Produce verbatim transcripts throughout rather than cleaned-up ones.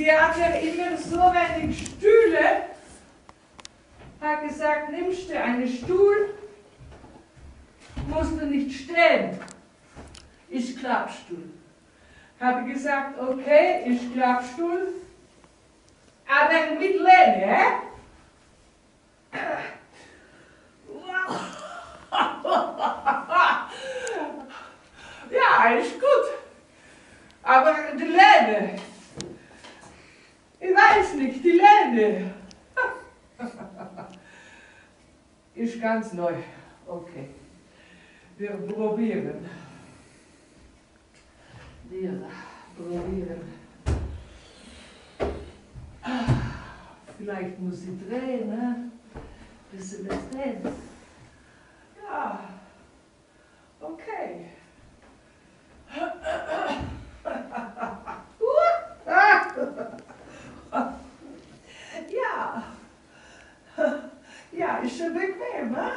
Die hat ja immer so wenig Stühle. Hat gesagt, nimmst du einen Stuhl, musst du nicht stehen. Ich Klappstuhl. Habe gesagt, okay, ich Klappstuhl, aber mit Lehne, hä? Ja, ist gut. Aber die Lehne, ich weiß nicht, die Lehne ist ganz neu. Okay, wir probieren. Wir probieren. Vielleicht muss ich drehen, ne? Bisschen das drehen. Ja, okay. Ja, ja, ist schon bequem, ne?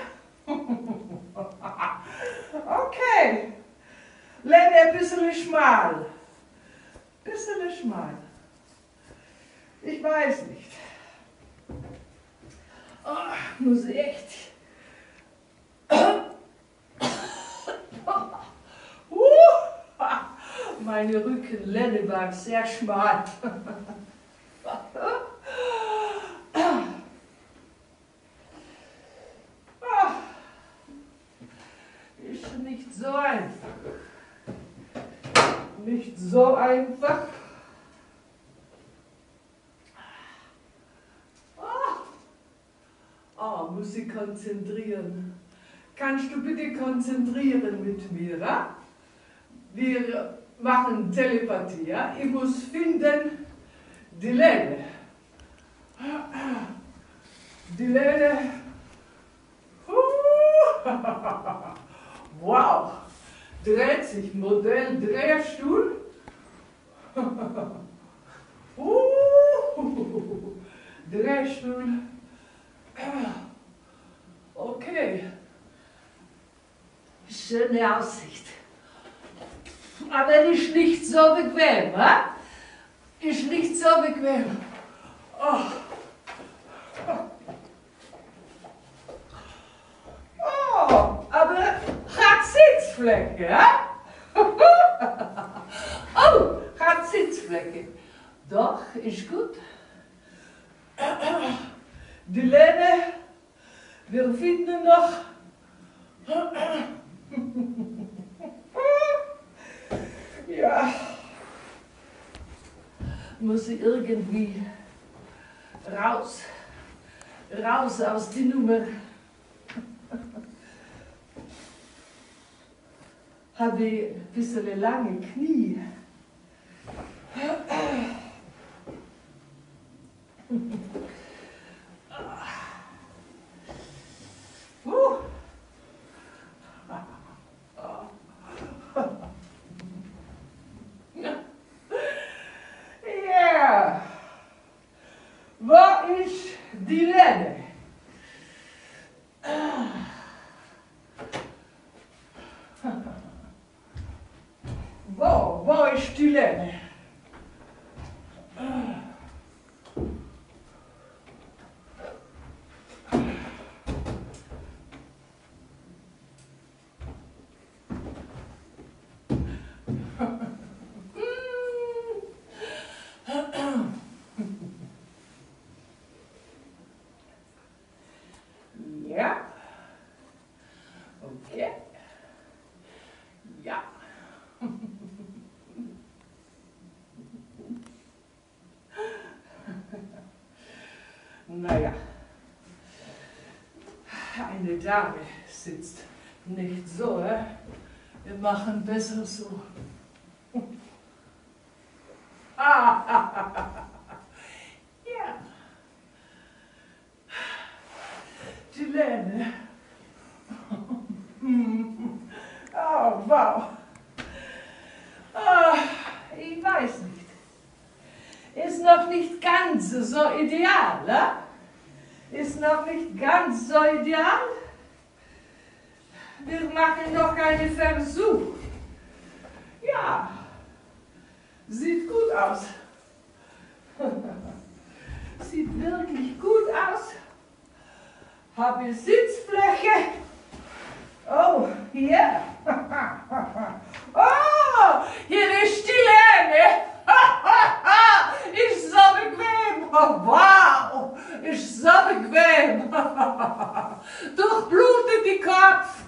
Okay. Lehne ein bisschen schmal. Ein bisschen schmal. Ich weiß nicht. Oh, muss ich echt. Uh, meine Rückenlehne war sehr schmal. Ist nicht so einfach. Nicht so einfach. Oh, muss ich konzentrieren. Kannst du bitte konzentrieren mit mir? Ja? Wir machen Telepathie. Ja? Ich muss finden die Lehne. Die Lehne. Wow. Dreht sich, Modell Drehstuhl. Drehstuhl. Okay. Schöne Aussicht. Aber ist nicht so bequem, ha? Ist nicht so bequem. Oh. Oh, aber hat Sitzfläche, ja? Oh, hat Sitzfläche. Doch, ist gut. Die Lehne, wir finden noch. Ja, muss ich irgendwie raus, raus aus die Nummer. Habe ich ein bisschen lange Knie. Uh. Ja, wo ist die Lehne? Wo, wo ist die Lehne? Ja. Okay. Ja. Naja, eine Dame sitzt nicht so, äh? Wir machen besser so. Ja. Die Lehne. Oh, wow. Oh, ich weiß nicht. Ist noch nicht ganz so ideal, äh? Ist noch nicht ganz so ideal. Wir machen noch einen Versuch. Ja, sieht gut aus. Sieht wirklich gut aus. Habe Sitzfläche. Oh, hier. Oh, hier ist Stille, ne? Ist so bequem. Wow, ist so bequem. Durchblutet die Kopf.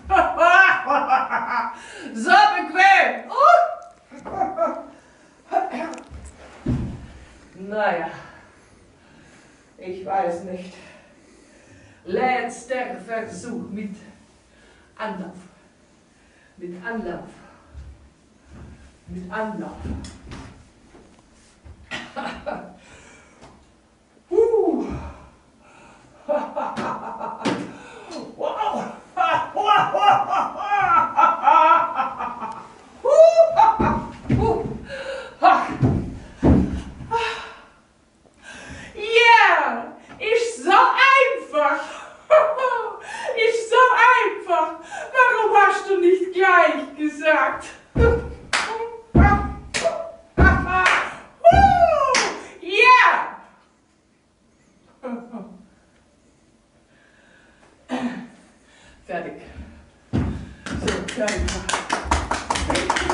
So bequem. Naja, ich weiß nicht. Letzter Versuch mit Anlauf. Mit Anlauf. Mit Anlauf. uh. Wow. Ja, ist so einfach. Ist so einfach. Warum hast du nicht gleich gesagt? Ja. Fertig. So, fertig.